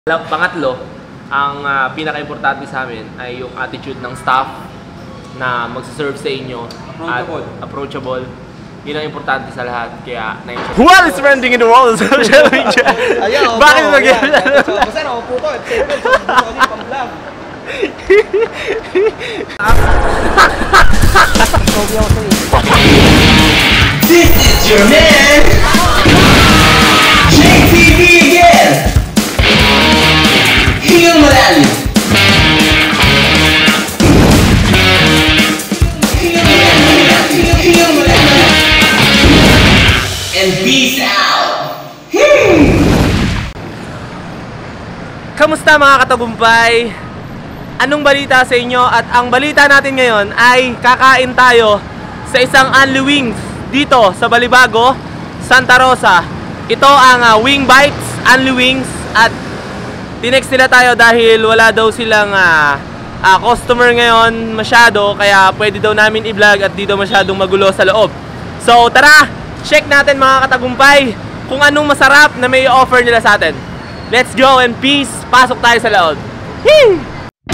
Pangatlo, ang pinaka-importante sa amin ay yung attitude ng staff na magsaserve sa inyo. Approachable. Yun ang importante sa lahat. Kaya, what is trending in the world of social media? Bakit mag-gano'n? Basta nakaupo ko. Pang-vlog. This is your man, JayTV again. Heal Maraming. Heal Maraming. And peace out. Kamusta mga katagumpay? Anong balita sa inyo? At ang balita natin ngayon ay kakain tayo sa isang Unliwings dito sa Balibago, Santa Rosa. Ito ang Wing Bites, Unliwings, at tinext nila tayo dahil wala daw silang customer ngayon masyado, kaya pwede daw namin i-vlog at dito masyadong magulo sa loob. So tara, check natin mga katagumpay kung anong masarap na may offer nila sa atin. Let's go and peace! Pasok tayo sa loob. Hee!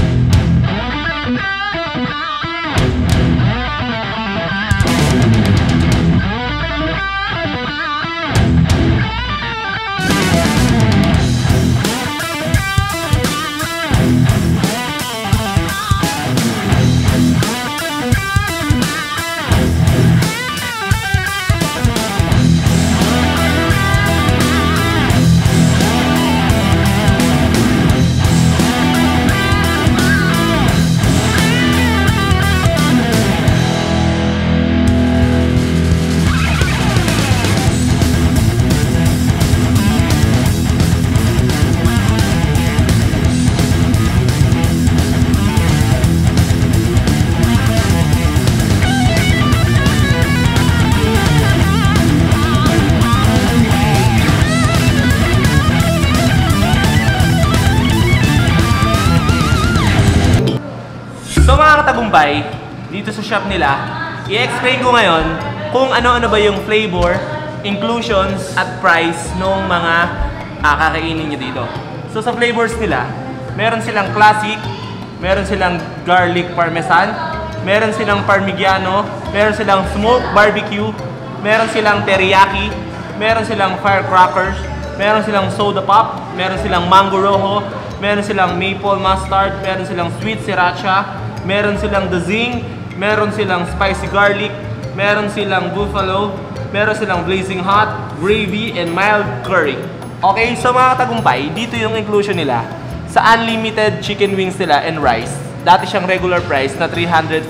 So mga katagumpay, dito sa shop nila, i-explain ko ngayon kung ano-ano ba yung flavor, inclusions, at price ng mga kakainin nyo dito. So sa flavors nila, meron silang classic, meron silang garlic parmesan, meron silang parmigiano, meron silang smoked barbecue, meron silang teriyaki, meron silang firecrackers, meron silang soda pop, meron silang mango rojo, meron silang maple mustard, meron silang sweet sriracha, meron silang dazing, meron silang spicy garlic, meron silang buffalo, meron silang blazing hot, gravy, and mild curry. Okay, so mga katagumpay, dito yung inclusion nila sa unlimited chicken wings nila and rice. Dati siyang regular price na 349,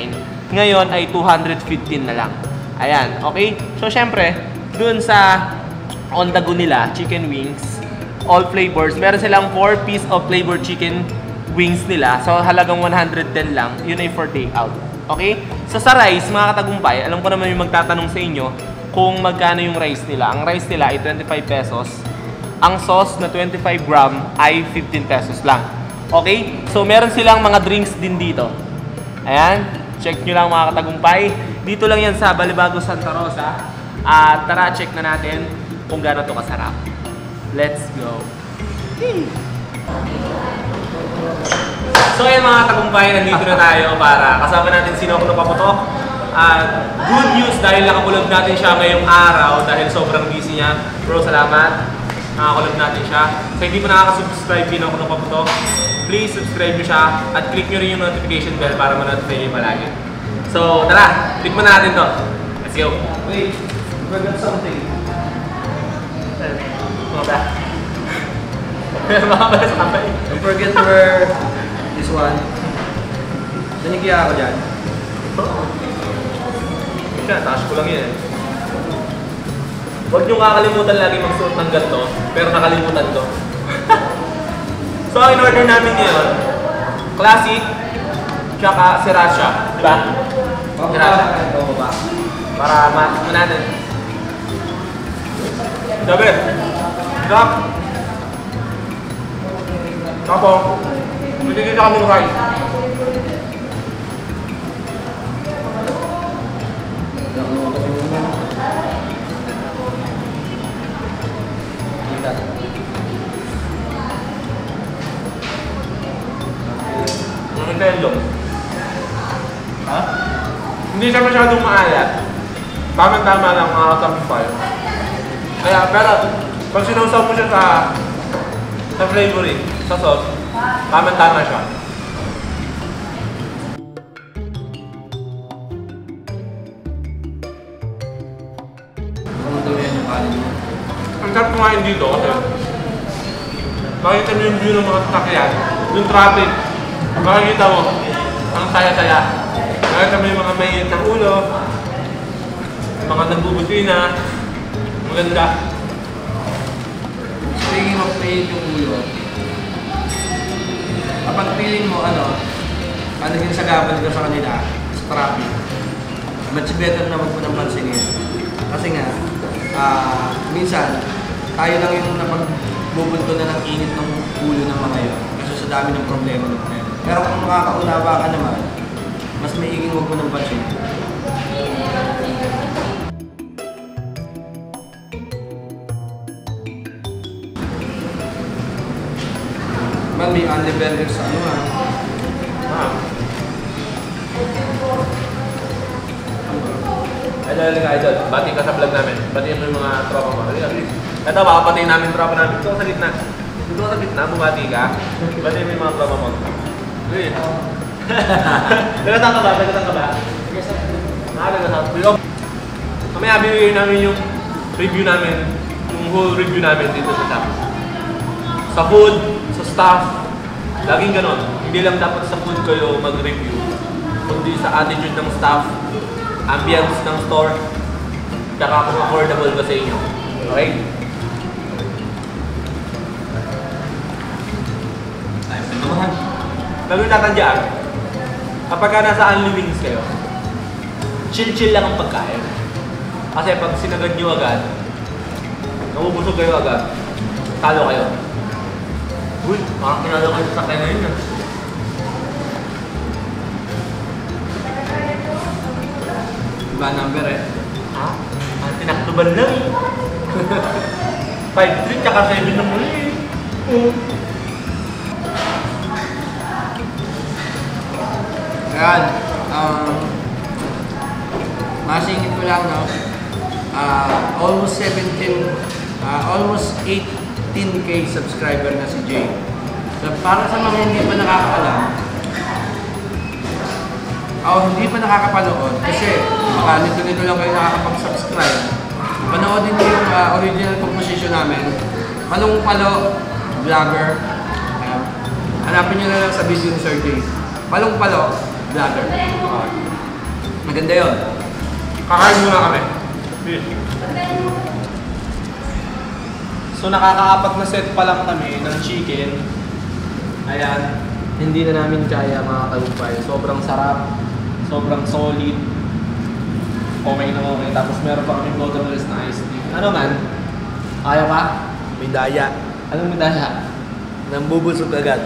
ngayon ay 215 na lang. Ayan, okay? So syempre, dun sa on the go nila, chicken wings, all flavors, meron silang 4 piece of flavored chicken wings nila. So halagang 110 lang. Yun ay for take out. Okay? So sa rice, mga katagumpay, alam ko naman yung magtatanong sa inyo kung magkano yung rice nila. Ang rice nila ay 25 pesos. Ang sauce na 25 gram ay 15 pesos lang. Okay? So meron silang mga drinks din dito. Ayan. Check nyo lang mga katagumpay. Dito lang yan sa Balibago, Santa Rosa. At tara, check na natin kung gaano to kasarap. Let's go. So ayun mga katagumpay, nandito na tayo para kasama natin si Nokno Paputok. At good news dahil nakakulog natin siya ngayong araw dahil sobrang busy niya. Bro, salamat. Nakakulog natin siya. So hindi pa nakaka-subscribe kay Nokno Paputok, please subscribe nyo siya at click nyo rin yung notification bell para ma-notify nyo palagi. So tara, click mo natin to. Let's go. Wait, forgot something. Mga ba? Mga ba sa kamay? Don't forget to wear this one. Nanigiya ako dyan. Siya, taas ko lang yan eh. Huwag nyo kakalimutan lagi magsuot ng ganito, pero nakalimutan to. So ang in-order namin ngayon, classic, tsaka sriracha. Diba? Sriracha. Para matik mo natin. Sabi, stop. Tapos, bibigyan ka kami ng rice. melon. Ha? Hindi siya masyadong maalat. Tama-tama lang mga katagumpay. Kaya, pero, pag sinawsaw mo siya sa flavoring, sa sauce, tama-tama siya. Ang sarap kumain dito kasi makikita mo yung view ng mga sasakyan, yung traffic, makikita mo, ang saya-saya. Makikita mo yung mga mainit ng ulo, mga nagbubutina, maganda. Speaking of mainit yung ulo, kapag feeling mo naging sagabal ka sa kanila, sa traffic, much better na wag mo nang pansinin. Kasi nga, minsan, tayo lang yung napagbubunto na ng init ng ulo ng mga yun. Kasi sa dami ng problema ng mga yun. Pero kung makakaunawa ka naman, mas maiging wag mo nang pansinin. Man, may only burger sa Idol, idol. Bati ka sa vlog namin. Batiin mo yung mga tropa mo. Ito, baka batiin namin tropa namin. Dito ka sa gitna. Dito ka sa gitna, bumati ka. Batiin mo yung mga tropa mo. Uy. Nagatang ka ba? Nagatang ka ba? Nagatang. Mamaya bibigyan namin yung review namin. Yung whole review namin dito sa shop. Sa food, sa staff. Laging ganon. Hindi lang dapat sa food kayo mag-review. Kundi sa attitude ng staff, ambience ng store, tsaka kung affordable ba sa inyo. Okay? Ayos na naman. Gagawin natin dyan, kapag nasa Unliwings kayo, chill-chill lang ang pagkain. Kasi pag sinagad nyo agad, nabubusog kayo agad, talo kayo. Uy, parang pinalo kayo sa sakay na yun. Iba number eh. Ha? Ang tinaktuban lang eh. 5-3 tsaka 7 na muli eh. Ayan. Masingit ko lang, no? Almost 18K subscriber na si Jay. So, para sa mga hindi pa nakakaalam, hindi pa nakakapanood kasi baka nito lang kayo nakakapag-subscribe. Panoodin niyo yung original composition namin. Palong Palo Vlogger. Hanapin niyo na lang sa video ni Sir Jay. Palong Palo Vlogger. Maganda yun. Kakain muna kami. So nakaka-apat na set pa lang kami ng chicken. Ayan. Hindi na namin kaya mga tagumpay. Sobrang sarap. Sobrang solid. Okay na okay. Tapos meron pa kami bottomless na iced tea. Ano man? Kaya pa? May daya. Anong may daya? Nambubusog agad.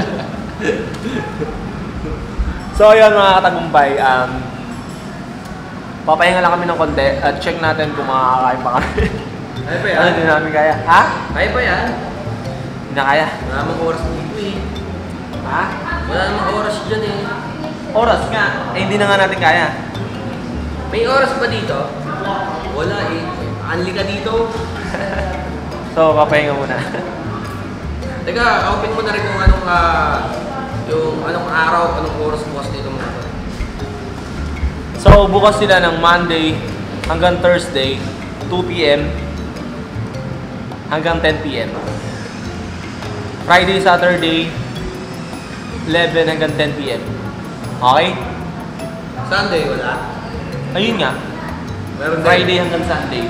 So ayun mga katagumpay. Papahinga lang kami ng konti at check natin kung makakakain pa kami. Kaya pa yan? Ano, hindi namin kaya. Ha? Kaya pa yan? Hindi na kaya. Wala namang oras dito eh. Ha? Wala namang oras dyan eh. Oras nga. Eh hindi na nga natin kaya. May oras ba dito? Wala eh. Anli ka dito. So, papahinga muna. Teka, open mo na rin kung anong anong araw, anong oras bukas dito mga to. So, bukas sila ng Monday hanggang Thursday, 2 PM hanggang 10 PM. Friday, Saturday, 11 hanggang 10 PM. Okay? Sunday, wala? Ayun nga. Meron din. Friday hanggang Sunday.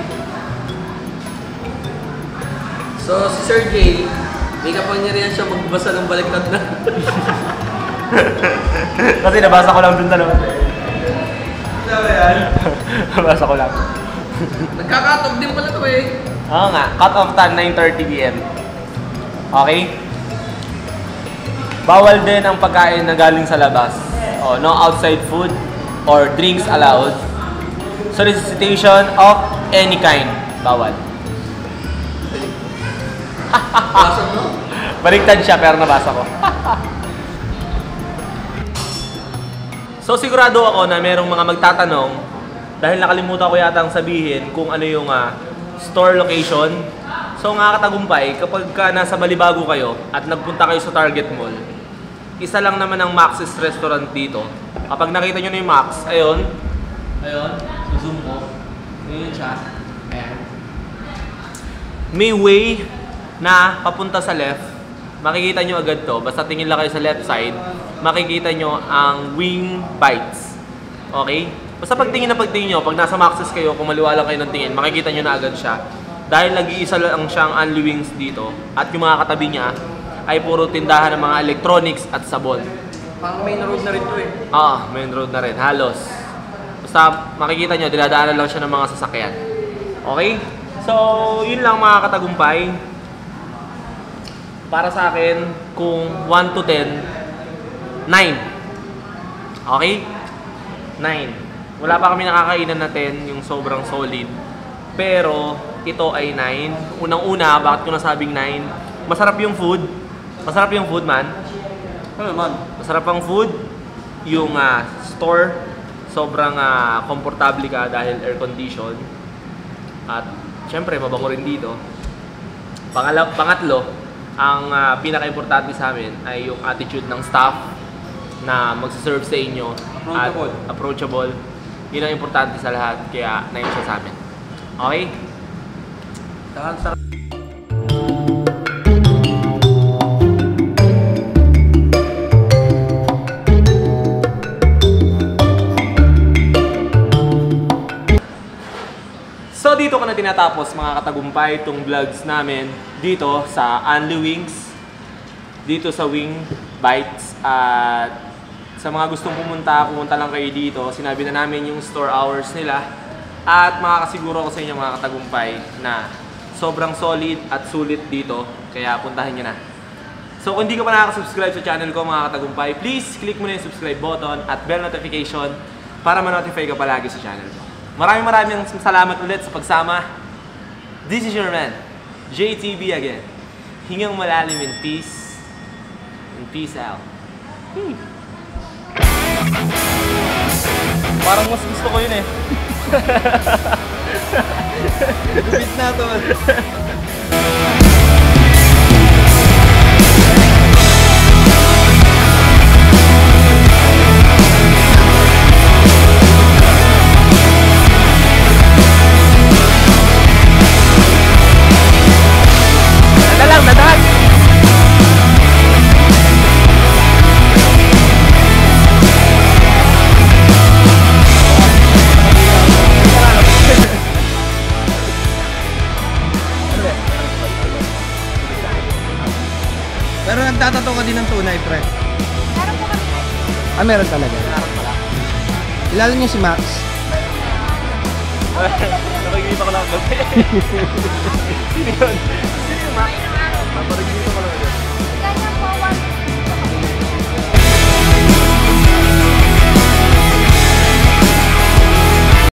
So, si Sir Jay, may kapangyarihan siya magbasa ng baliktad na. Kasi nabasa ko lang dun dalawa. Sabi yan? Nabasa ko lang. Nagkakatog din pala to eh. Oo nga. Cut off time, 9:30 PM. Okay? Bawal din ang pagkain na galing sa labas. No outside food or drinks allowed. Solicitation of any kind. Bawal. Basa mo? Baliktad siya pero nabasa ko. So sigurado ako na merong mga magtatanong dahil nakalimutan ko yatang sabihin kung ano yung store location. So mga katagumpay, kapag nasa Balibago kayo at nagpunta kayo sa Target Mall, isa lang naman ang Max's restaurant dito. Kapag nakita nyo na yung Max, ayun, zoom ko, ayun siya, ayan. May way na papunta sa left, makikita nyo agad to, basta tingin lang kayo sa left side, makikita nyo ang wing bites. Okay? Basta pagtingin nyo, pag nasa Max's kayo, kung maliwala kayo ng tingin, makikita nyo na agad siya. Dahil nag-iisa lang siyang Unliwings dito, at yung mga katabi niya ay puro tindahan ng mga electronics at sabon. Parang main road na rin to eh. Oo, main road na rin, halos. Basta makikita nyo, dinadaanan lang siya ng mga sasakyan. Okay? So, yun lang mga katagumpay. Para sa akin, kung 1 to 10, 9. Okay? 9. Wala pa kami nakakainan na 10, yung sobrang solid. Pero, ito ay 9. Unang-una, bakit ko nasabing 9? Masarap yung food. Masarap yung food, man. Ano man? Masarap ang food. Yung store, sobrang komportable ka dahil air condition. At syempre, mabango rin dito. Pangatlo, ang pinaka-importante sa amin ay yung attitude ng staff na magsaserve sa inyo. Approachable. At approachable. Yun ang importante sa lahat. Kaya 9 siya sa amin. Okay? Sarap. So dito ko na tinatapos mga katagumpay itong vlogs namin dito sa Unliwings, dito sa Wing Bites. At sa mga gustong pumunta lang kayo dito. Sinabi na namin yung store hours nila. At makakasiguro ko sa inyo mga katagumpay na sobrang solid at sulit dito. Kaya puntahan nyo na. So kung hindi ka pa nakaka-subscribe sa channel ko mga katagumpay, please click mo na yung subscribe button at bell notification para ma-notify ka palagi sa channel ko. Maraming salamat ulit sa pagsama. This is your man, JayTV again. Hingang malalim in peace. And peace out. Parang mas gusto ko yun eh. Gupit na to. Dadag! Pero nagtatato ka din ng tunay, pre. Meron po kami. Meron talaga. Kilala niyo si Max? Nakikita ko lang. Sino yun?